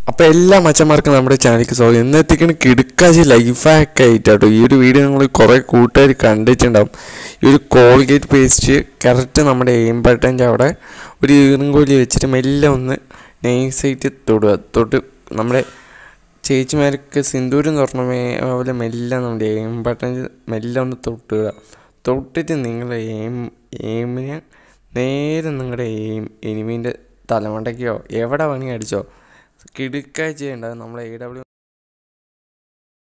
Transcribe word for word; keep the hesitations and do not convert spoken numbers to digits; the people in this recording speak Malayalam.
അപ്പോൾ എല്ലാ മച്ചന്മാർക്കും നമ്മുടെ ചാനലിലേക്ക് സ്വാഗതം. ഇന്നത്തേക്കാണ് കിടുക്കാശി ലൈഫ് ഹാക്ക് ആയിട്ടോ. ഈ ഒരു വീഡിയോ നിങ്ങൾ കുറേ കൂട്ടുകാർ കണ്ടിട്ടുണ്ടാവും. ഈ ഒരു കോൾഗേറ്റ് പേസ്റ്റ് കറക്റ്റ് നമ്മുടെ എയിം ബട്ടൻ്റെ അവിടെ ഒരു ഈർങ്കോലി വെച്ചിട്ട് മെല്ലെ ഒന്ന് നൈസായിട്ട് തൊടുക. തൊട്ട് നമ്മുടെ ചേച്ചിമാർക്ക് സിന്ദൂരം തുറന്നമേ പോലെ മെല്ലെ നമ്മുടെ എയിം ബട്ടൺ മെല്ലെ ഒന്ന് തൊട്ടുക. തൊട്ടിട്ട് നിങ്ങളുടെ എയിം എയിമിനെ നേരെ നിങ്ങളുടെ എയിം എനിമീൻ്റെ തലമണ്ടയ്ക്കോ എവിടെ വേണമെങ്കിൽ അടിച്ചോ. കിടുക്കാഴ്ചയുണ്ടാകും നമ്മളെ എ ഡബ്ല്യു